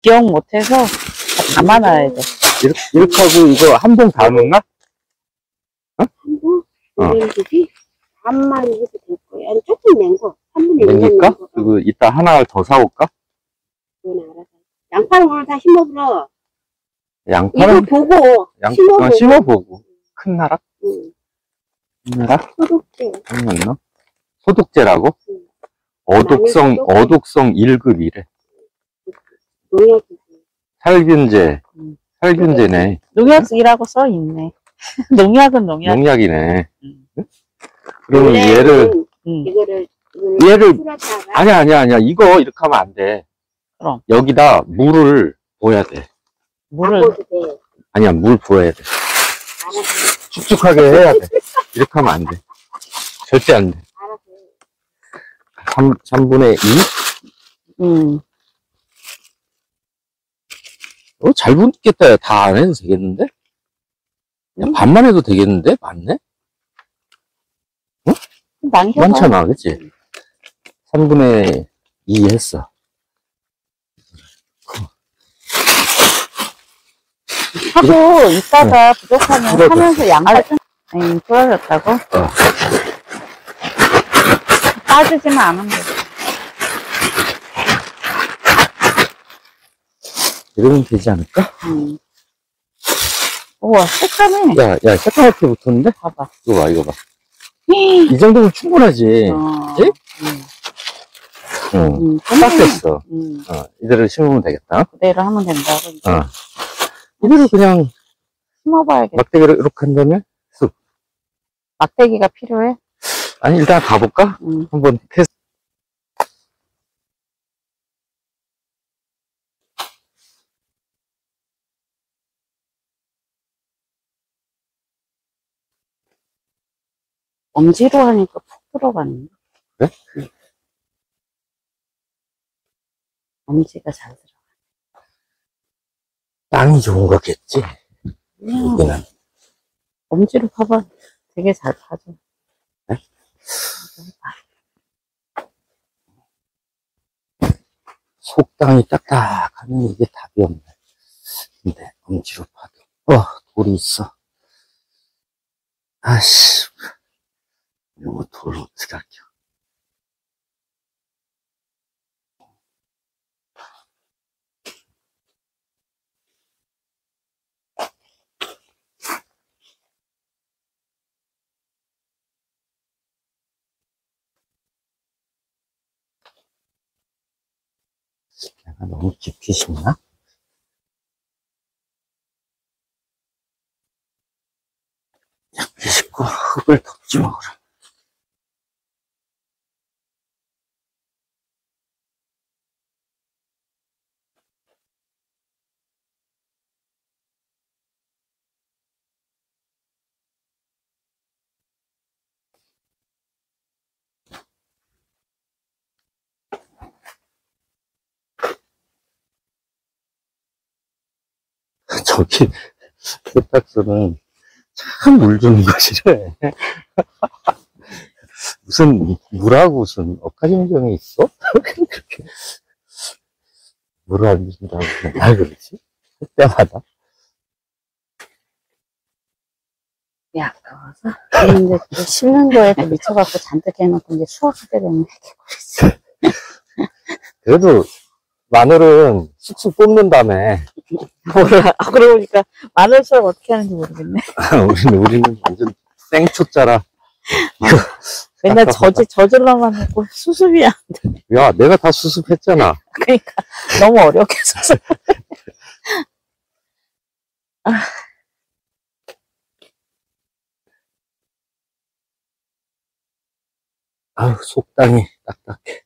기억 못해서 담아놔야 돼. 이렇게 하고 이거 한 봉 다 넣나? 어? 한 봉? 오렌지지? 반만 해도 될 거야. 아니, 조금 낸 거. 3분의 1만 낸 낼까? 거. 그리고 이따 하나 더 사올까? 그건 알아서. 양파는 오늘 다 심어보라. 이거 양파는 보고 심어보고. 심어보고. 큰 나락? 응. 큰 나락? 소독제. 맞나? 소독제라고? 응. 어독성 1급이래. 농약이지. 살균제. 살균제네. 농약이라고 써 있네. 농약은 농약. 농약이네. 응. 그러면 얘를 얘를 풀었다가 아니야. 이거 이렇게 하면 안 돼. 그럼. 여기다 물을 부어야 돼. 물을. 바꿔도 돼. 아니야, 물 부어야 돼. 알아서. 축축하게 해야 돼. 이렇게 하면 안 돼. 절대 안 돼. 알아서. 3분의 2? 응. 잘 붓겠다. 다 안 해도 되겠는데? 응? 반만 해도 되겠는데? 맞네? 남겨봐. 많잖아, 그치? 3분의 2 했어. 하고 이따가 부족하면 풀어줘. 하면서 양파 좀. 에이, 풀어졌다고? 빠지지만 않으면 돼. 이러면 되지 않을까? 응. 우와, 색감이. 야, 새까맣게 붙었는데? 봐봐. 이거 봐. 이 정도면 충분하지. 그치? 응. 딱 됐어. 이대로 심으면 되겠다. 그대로 하면 된다고. 이제. 이대로 그냥 심어봐야겠다. 막대기로 이렇게 한 다음에 쑥. 막대기가 필요해? 아니, 일단 가볼까? 한번 테스트. 엄지로 하니까 푹 들어가네. 그래? 엄지가 잘 들어가. 땅이 좋은 거겠지? 여기는. 엄지로 파봐. 되게 잘 파져. 네? 속땅이 딱딱하면 이게 답이 없네. 근데 엄지로 파도 돌이 있어. 아씨, 이거 돌을 어떻게 할게. 내가 너무 깊이 심나? 깊이 심고 흙을 덮지 마라. 저기 세탁소는 참 물 주는 거 싫어해. 무슨 물하고 무슨 억가심정이 있어? 그렇게 물을 안 준다고 맨날 그러지? 할 때마다. 야, 아까워서. 근데 그 씹는 거에도 미쳐갖고 잔뜩 해놓고 이제 수확할 때 되면 해결거리지. 그래도 마늘은 쑥쑥 뽑는다며. 몰라. 그러고 보니까 마늘 수확 어떻게 하는지 모르겠네. 우리는 완전 생초짜라. 맨날 저질러만 했고 수습이 안 돼. 야, 내가 다 수습했잖아. 그러니까 너무 어렵게 수습. 아유, 속당이 딱딱해.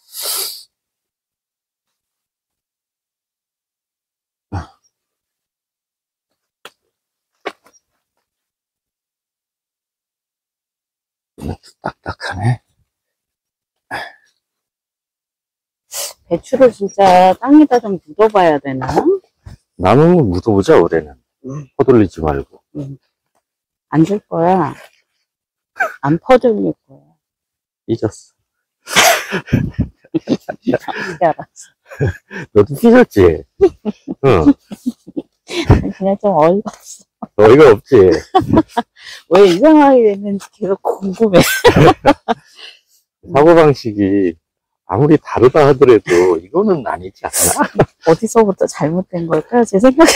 딱딱하네. 배추를 진짜 땅에다 좀 묻어봐야 되나? 나무는 묻어보자, 올해는. 퍼돌리지 말고. 안 줄 거야. 안 퍼들릴 거야. 삐졌어. 알았어. 너도 삐졌지? 응. 그냥 좀 어이가 없어. 어이가 없지? 왜 이상하게 됐는지 계속 궁금해. 사고방식이 아무리 다르다 하더라도 이거는 아니지 않나? 어디서부터 잘못된 걸까요? 제 생각에.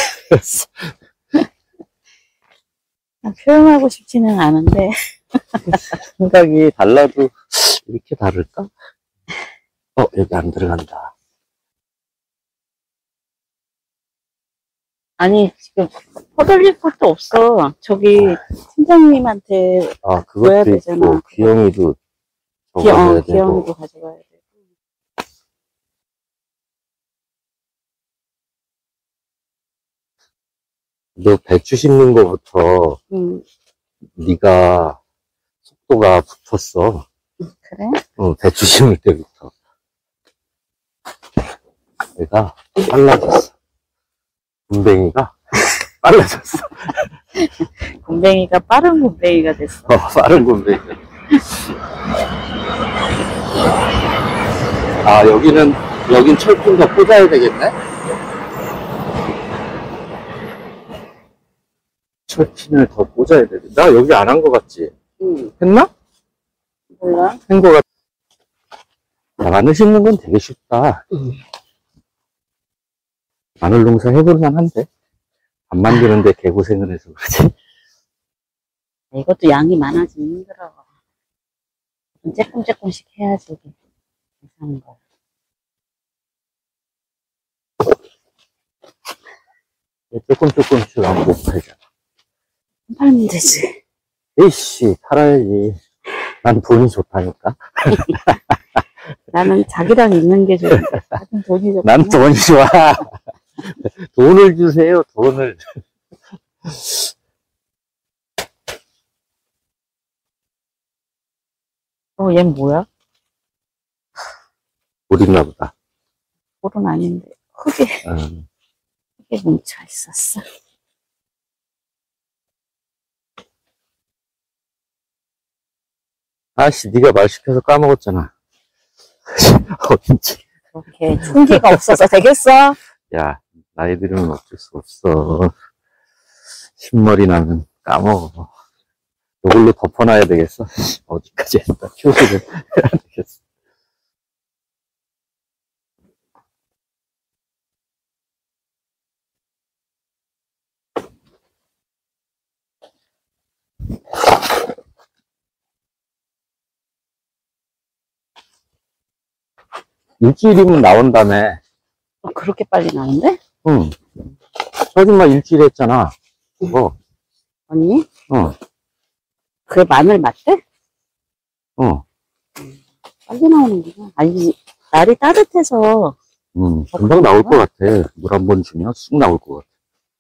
표현하고 싶지는 않은데. 생각이 달라도 이렇게 다를까? 여기 안 들어간다. 아니, 지금 퍼돌릴 것도 없어. 저기 팀장님한테 줘야 그것도 되잖아. 있고, 기영이도 적어줘야 되고. 기영이도 가져가야 돼. 너 배추 심는 거부터 네가 속도가 붙었어. 그래? 배추 심을 때부터. 내가 빨라졌어. 군뱅이가 빨라졌어. 군뱅이가 빠른 군뱅이가 됐어. 빠른 군뱅이가. 여긴 철판 더 꽂아야 되겠네? 철핀을 더 꽂아야 되겠네. 나 여기 안 한 거 같지? 응. 했나? 몰라. 한 거 같. 마늘 심는 건 되게 쉽다. 마늘 농사 해볼만 한데? 안 만드는데 개고생을 해서 그러지. 이것도 양이 많아지면 힘들어. 조금씩 해야지, 이게. 괜찮은 거야. 조금씩 안 못 팔잖아. 팔면 되지. 에이씨, 팔아야지. 난 돈이 좋다니까. 나는 자기랑 있는 게 좋은데, 나는 돈이 좋고. 난 돈이 좋아. 돈을 주세요, 돈을. 얘는 뭐야? 못 있나 보다. 볼은 아닌데, 흙에 뭉쳐 있었어. 아씨, 네가 말 시켜서 까먹었잖아. 어딘지. 그렇게 총기가 없어서 되겠어? 야, 나이 들으면 어쩔 수 없어. 신머리 나면 까먹어. 이걸로 덮어놔야 되겠어. 어디까지 했다. 표시를 해야 되겠어. 일주일이면 나온다며. 그렇게 빨리 나는데? 응. 저짓말 일주일 했잖아. 그거. 언니? 응. 그게 마늘 맞대? 응. 빨리 나오는구나. 아니, 날이 따뜻해서. 금방 나올 것 같아. 물 한 번 주면 쑥 나올 것 같아.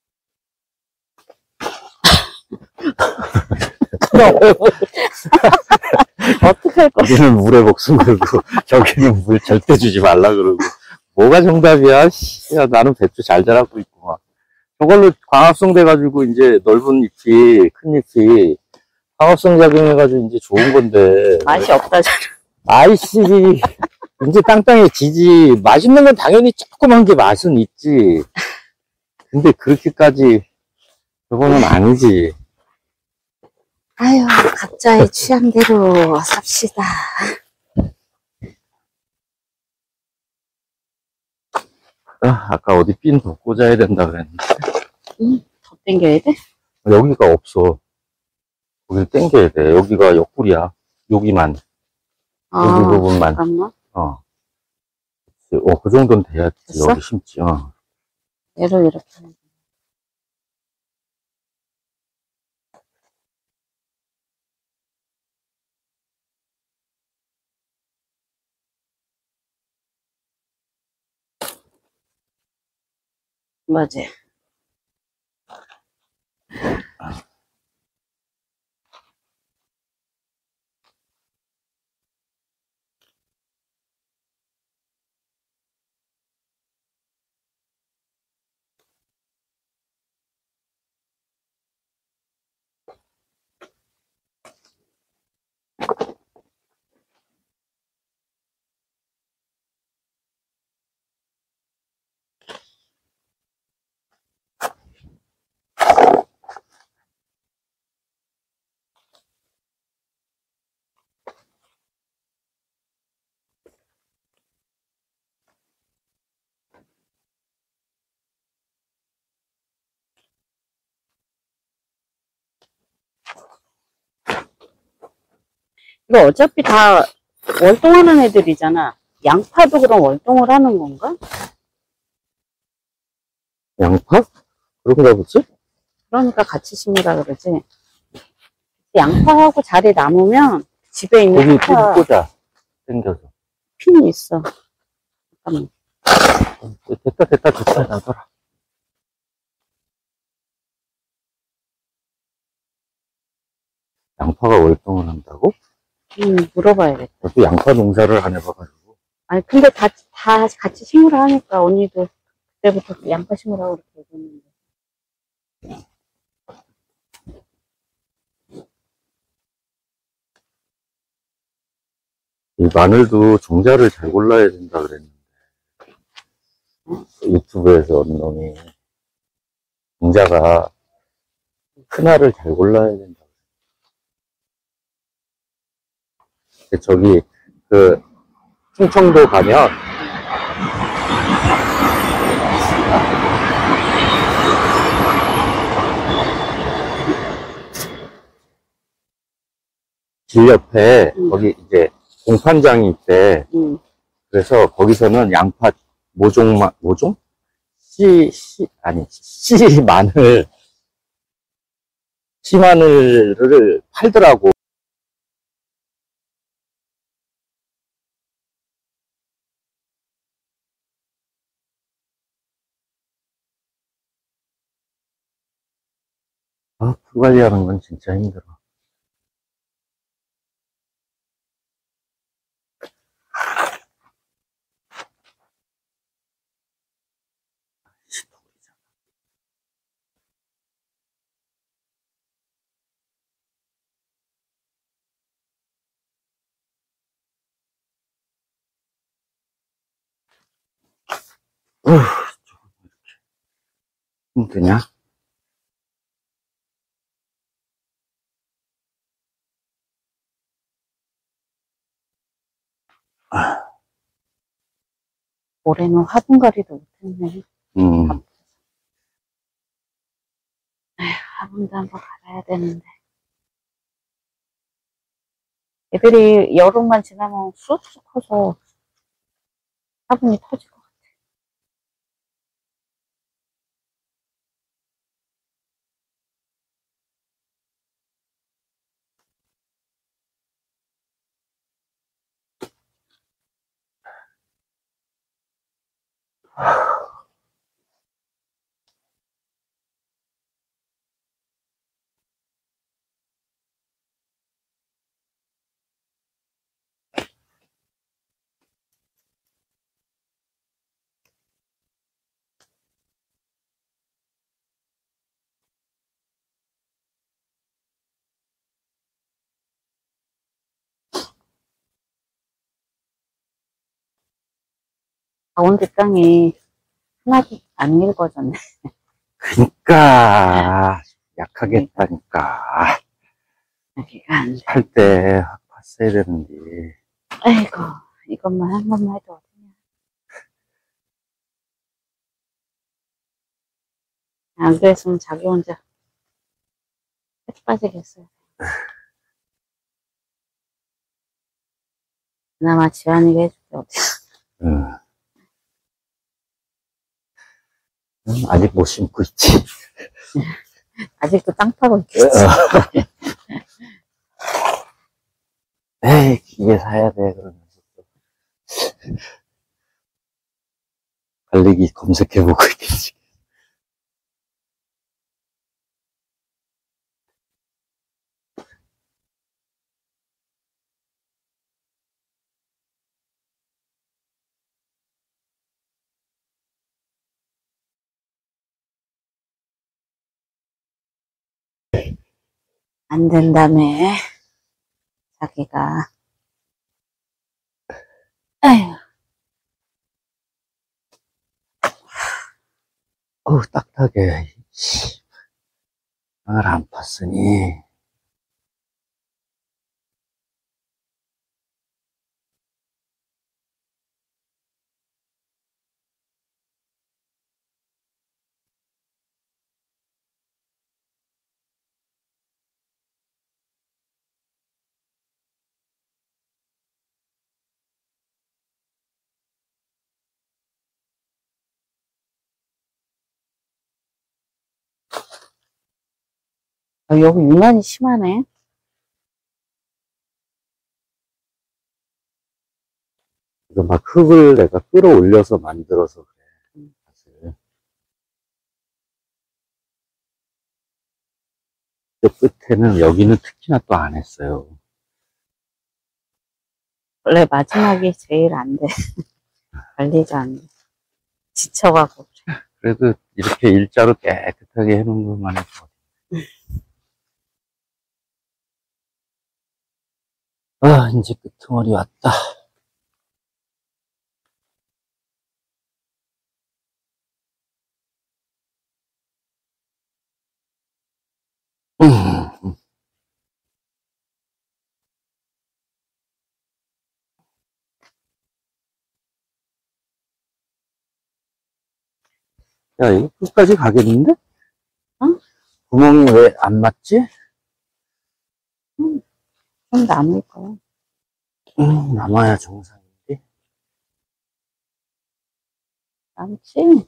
어떡할 거야? 여기는 물에 목숨 걸고, 저기는 물 절대 주지 말라 그러고. 뭐가 정답이야? 야, 나는 배추 잘 자라고 있구만. 저걸로 광합성 돼가지고, 이제 넓은 잎이, 큰 잎이, 광합성 작용해가지고, 이제 좋은 건데. 맛이 없다잖아. 아이씨, 이제 땅땅해지지. 맛있는 건 당연히 조그만 게 맛은 있지. 근데 그렇게까지, 그거는 아니지. 아유, 각자의 취향대로 삽시다. 아까 어디 핀 더 꽂아야 된다 그랬는데. 더 땡겨야 돼? 여기가 없어. 여기를 당겨야 돼. 여기가 옆구리야. 여기만. 여기 부분만. 잠깐만. 그 정도는 돼야지. 됐어? 여기 심지. 얘를 이렇게. 맞아. 이거 어차피 다 월동하는 애들이잖아. 양파도 그럼 월동을 하는 건가? 양파? 그런가 보지? 그러니까 같이 심으라 그러지. 양파하고 자리 남으면 집에 있는 거기 핀 양파 꽂아. 당겨서. 핀이 있어. 잠깐만. 됐다, 놔둬라. 양파가 월동을 한다고? 물어봐야겠다. 나도 양파 농사를 안 해봐가지고. 아니, 근데 다 같이 심으라 하니까 언니도 그때부터 양파 심으라고 그렇게 얘기했는데. 이 마늘도 종자를 잘 골라야 된다 그랬는데. 유튜브에서 어느 놈이 종자가 큰 알을 잘 골라야 된다. 저기, 충청도 가면, 길 옆에, 거기 이제, 공판장이 있대. 그래서 거기서는 양파 모종? 씨마늘을 팔더라고. 풀 관리하는 건 진짜 힘들어. 힘드냐? 올해는 화분갈이도 못했네. 화분도 한번 갈아야 되는데. 애들이 여름만 지나면 쑥쑥 커서 화분이 터질 것 같아. 가운데 땅이 하나도 안 읽어졌네. 그니까, 약하게 했다니까. 여기가 안 돼. 할 때 봤어야 되는데. 아이고, 이것만 한 번만 해도 어디냐. 안 그랬으면 자기 혼자 햇 빠지겠어요. 그나마 지환이가 해줄게, 어디. 아직 못 심고 있지. 아직도 땅 파고 있겠지. 에이, 기계 사야 돼, 그러면서. 달리기 검색해보고 있겠지. 안 된다며, 자기가. 아휴. 어우, 딱딱해. 땅을 안 팠으니. 아, 여기 유난히 심하네. 이거 막 흙을 내가 끌어올려서 만들어서 그래. 사실. 저 끝에는 여기는 특히나 또 안 했어요. 원래 마지막이 제일 안 돼. 관리가 안 돼. 지쳐가고. 그래도 이렇게 일자로 깨끗하게 해놓은 것만 해도. 아, 이제 끄트머리 왔다. 야, 이거 끝까지 가겠는데? 응? 구멍이 왜 안 맞지? 좀 남을 거야. 남아야 정상인데. 남지?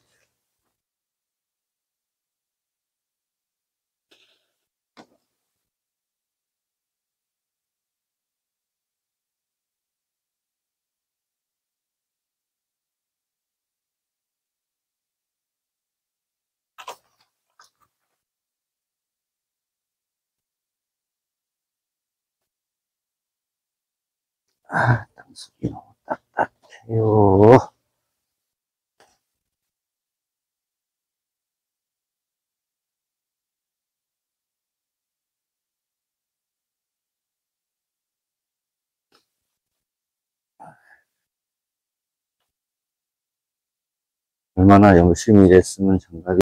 아, 땅속이 너무 딱딱해요. 얼마나 열심히 일했으면 장갑이